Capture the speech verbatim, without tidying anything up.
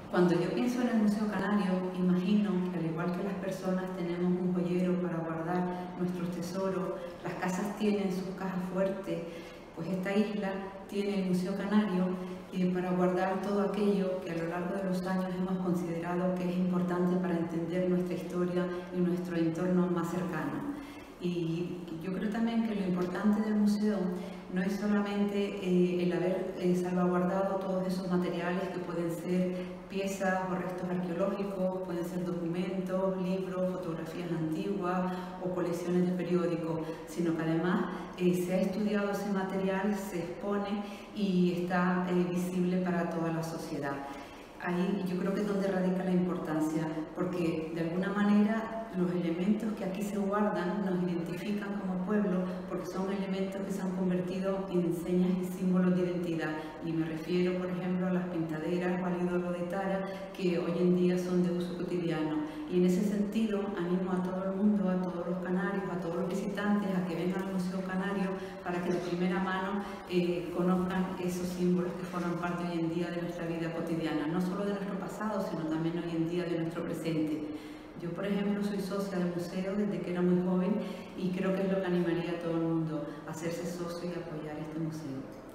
Cuando yo pienso en el Museo Canario, imagino que al igual que las personas tenemos un joyero para guardar nuestros tesoros, las casas tienen sus cajas fuertes, pues esta isla tiene el Museo Canario eh, para guardar todo aquello que a lo largo de los años hemos considerado que es importante para entender nuestra historia y nuestro entorno más cercano. Y yo creo también que lo importante del museo no es solamente eh, el haber eh, salvaguardado todos esos materiales que pueden ser piezas o restos arqueológicos, pueden ser documentos, libros, fotografías antiguas o colecciones de periódicos, sino que además eh, se ha estudiado ese material, se expone y está eh, visible para toda la sociedad. Ahí yo creo que es donde radica la importancia, porque de alguna manera los elementos que aquí se guardan nos identifican como pueblo, porque son elementos que se han convertido en señas y símbolos de identidad. Y me refiero, por ejemplo, a las pintaderas o al ídolo de Tara, que hoy en día son de uso cotidiano. Y en ese sentido animo a todo el mundo, a todos los canarios, a todos los visitantes, a que vengan al Museo Canario para que de primera mano eh, conozcan esos símbolos que forman parte hoy en día de nuestra vida cotidiana, no solo de nuestro pasado, sino también hoy en día de nuestro presente. Yo, por ejemplo, soy socia del museo desde que era muy joven y creo que es lo que animaría a todo el mundo a hacerse socio y apoyar este museo.